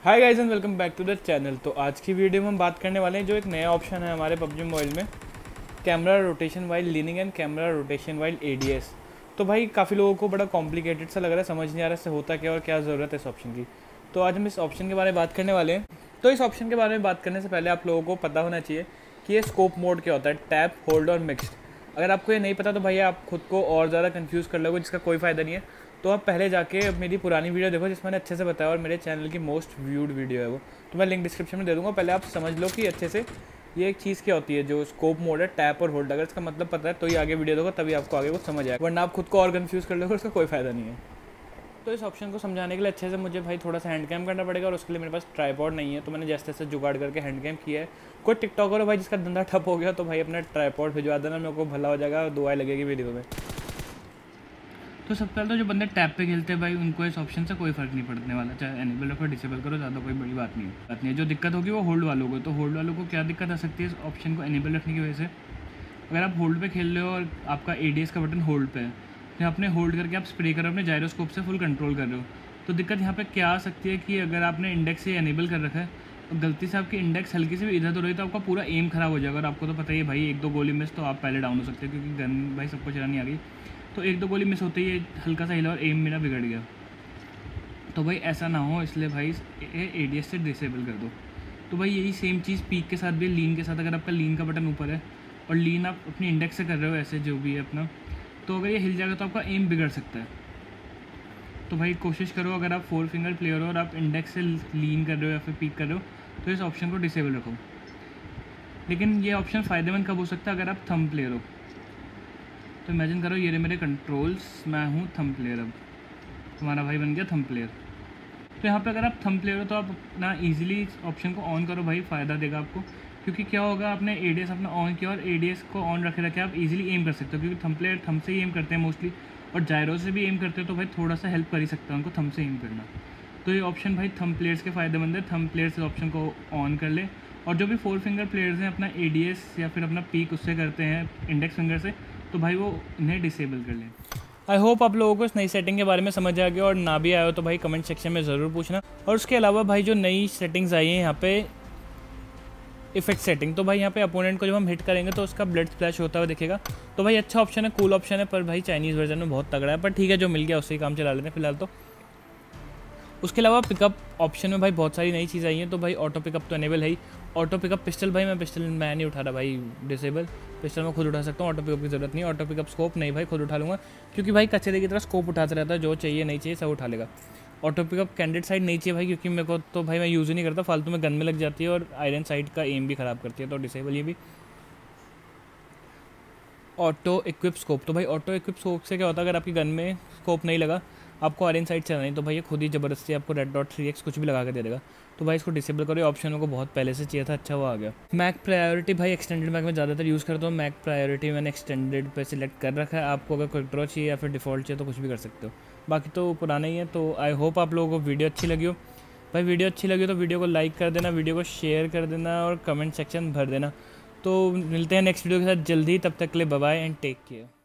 Hi guys and welcome back to the channel. तो आज की वीडियो में हम बात करने वाले हैं जो एक नया ऑप्शन है हमारे पबजी मोबाइल में, camera rotation while leaning and camera rotation while ADS. तो भाई काफ़ी लोगों को बड़ा कॉम्प्लिकेटेड सा लग रहा है, समझ नहीं आ रहा इससे होता क्या और क्या ज़रूरत है इस ऑप्शन की। तो आज हम इस ऑप्शन के बारे में बात करने वाले हैं। तो इस ऑप्शन के बारे में बात करने से पहले आप लोगों को पता होना चाहिए कि ये स्कोप मोड क्या होता है, टैप, होल्ड और मिक्स्ड। अगर आपको ये नहीं पता तो भैया आप खुद को और ज़्यादा कंफ्यूज कर लोगे, जिसका कोई फ़ायदा नहीं है। तो आप पहले जाके मेरी पुरानी वीडियो देखो जिसमें मैंने अच्छे से बताया, और मेरे चैनल की मोस्ट व्यूड वीडियो है वो, तो मैं लिंक डिस्क्रिप्शन में दे दूँगा। पहले आप समझ लो कि अच्छे से ये एक चीज़ क्या होती है जो स्कोप मोड है, टैप और होल्ड। अगर इसका मतलब पता है तो ही आगे वीडियो देखो, तभी आपको आगे कुछ समझ आएगा, वरना आप खुद को और कन्फ्यूज़ कर लोगे, उसका कोई फ़ायदा नहीं है। तो इस ऑप्शन को समझाने के लिए अच्छे से मुझे भाई थोड़ा सा हैंड कैम करना पड़ेगा, और उसके लिए मेरे पास ट्राइपॉड नहीं है, तो मैंने जैसे तैसे जुगाड़ करके हैंड कैम किया है। कोई टिकटॉकर हो भाई जिसका धंधा ठप हो गया तो भाई अपना ट्राइपॉड भिजवा देना, मेरे को भला हो जाएगा, दुआएं लगेगी वीडियो में। तो सबसे पहले तो जो बंदे टैप पे खेलते हैं भाई, उनको इस ऑप्शन से कोई फ़र्क नहीं पड़ने वाला, चाहे एनेबल रखो डिसेबल करो, ज़्यादा कोई बड़ी बात नहीं है। जो दिक्कत होगी वो होल्ड वालों को। तो होल्ड वालों को क्या दिक्कत आ सकती है इस ऑप्शन को एनेबल रखने की वजह से? अगर आप होल्ड पे खेल रहे हो और आपका एडीएस का बटन होल्ड पे है, तो आपने होल्ड करके आप स्प्रे कर रहे हो, अपने जायरोस्कोप से फुल कंट्रोल कर रहे हो। तो दिक्कत यहाँ पे क्या आ सकती है कि अगर आपने इंडेक्स से एनेबल कर रखा है और गलती से आपकी इंडेक्स हल्की से भी इधर उधर रही, तो आपका पूरा एम खराब हो जाएगा। और आपको तो पता ही है भाई, एक दो गोली मिस तो आप पहले डाउन हो सकते हैं, क्योंकि गन भाई सबको चलानी आ गई। तो एक दो गोली मिस होते ही हल्का सा हिला और एम मेरा बिगड़ गया। तो भाई ऐसा ना हो, इसलिए भाई एडीएस से डिसेबल कर दो। तो भाई यही सेम चीज़ पीक के साथ भी, लीन के साथ। अगर आपका लीन का बटन ऊपर है और लीन आप अपनी इंडेक्स से कर रहे हो, ऐसे जो भी है अपना, तो अगर ये हिल जाएगा तो आपका एम बिगड़ सकता है। तो भाई कोशिश करो, अगर आप 4 फिंगर प्लेयर हो और आप इंडेक्स से लीन कर रहे हो या फिर पीक कर रहे हो, तो इस ऑप्शन को डिसेबल रखो। लेकिन ये ऑप्शन फ़ायदेमंद कब हो सकता है? अगर आप थंब प्लेयर हो। तो इमेजिन करो ये रहे मेरे कंट्रोल्स, मैं हूँ थंब प्लेयर, अब तुम्हारा भाई बन गया थंब प्लेयर। तो यहाँ पे अगर आप थंब प्लेयर हो तो आप अपना ईजिली इस ऑप्शन को ऑन करो भाई, फ़ायदा देगा आपको। क्योंकि क्या होगा, आपने एडीएस अपना ऑन किया और एडीएस को ऑन रखे रखे आप इजीली एम कर सकते हो, क्योंकि थंब प्लेयर थंब से ही एम करते हैं मोस्टली, और जायरो से भी एम करते हो, तो भाई थोड़ा सा हेल्प कर ही सकता है उनको थंब से एम करना। तो ये ऑप्शन भाई थंब प्लेयर्स के फ़ायदेमंद है। थंब प्लेयर्स इस ऑप्शन को ऑन कर ले। और जो भी 4 फिंगर प्लेयर्स हैं अपना एडीएस या फिर अपना पीक उससे करते हैं इंडेक्स फिंगर से, तो भाई वो इन्हें डिसेबल कर लें। आई होप आप लोगों को इस नई सेटिंग के बारे में समझ आ गया, और ना भी आया हो तो भाई कमेंट सेक्शन में ज़रूर पूछना। और उसके अलावा भाई जो नई सेटिंग्स आई हैं यहाँ पे, इफेक्ट सेटिंग, तो भाई यहाँ पे अपोनेंट को जब हम हिट करेंगे तो उसका ब्लड स्प्लैश होता हुआ दिखेगा। तो भाई अच्छा ऑप्शन है, कूल ऑप्शन है, पर भाई चाइनीज़ वर्जन में बहुत तगड़ा है, पर ठीक है जो मिल गया उससे ही काम चला लेते हैं फिलहाल तो। उसके अलावा पिकअप ऑप्शन में भाई बहुत सारी नई चीज़ आई हैं। तो भाई ऑटो पिकअप तो एनेबल है ही। ऑटो पिकअप पिस्टल, भाई मैं नहीं उठा रहा भाई, डिसेबल। पिस्टल मैं खुद उठा सकता हूँ, ऑटो पिकअप की ज़रूरत नहीं है। ऑटो पिकअप स्कोप नहीं भाई, खुद उठा लूँगा, क्योंकि भाई कचरे की तरह स्कोप उठाता रहता है, जो चाहिए नहीं चाहिए सब उठा लेगा। ऑटो पिकअप कैंडिडेट साइड नहीं चाहिए भाई, क्योंकि मेरे को तो भाई मैं यूज़ ही नहीं करता, फालतू में गन में लग जाती है और आयरन साइड का एम भी ख़राब करती है, तो डिसेबल ये भी। ऑटो इक्विप स्कोप, तो भाई ऑटो इक्विप स्कोप से क्या होता है, अगर आपकी गन में स्कोप नहीं लगा, आपको आयरन साइड चलना नहीं, तो भाई ये खुद ही ज़बरदस्ती आपको रेड डॉट 3x कुछ भी लगा के दे देगा। तो भाई इसको डिसेबल करो, ऑप्शन को बहुत पहले से चाहिए था, अच्छा वो आ गया। मैक प्रायोरिटी भाई एक्सटेंडेड मैक में ज़्यादातर यूज़ करता हूँ। मैक प्रायोरिटी मैंने एक्सटेंडेड पे सिलेक्ट कर रखा है। आपको अगर क्विक ड्रॉ चाहिए या फिर डिफ़ॉल्ट चाहिए तो कुछ भी कर सकते हो, बाकी तो पुराना ही है। तो आई होप आप लोगों को वीडियो अच्छी लगी हो। भाई वीडियो अच्छी लगी तो वीडियो को लाइक कर देना, वीडियो को शेयर कर देना और कमेंट सेक्शन भर देना। तो मिलते हैं नेक्स्ट वीडियो के साथ जल्दी, तब तक के लिए bye bye and take care.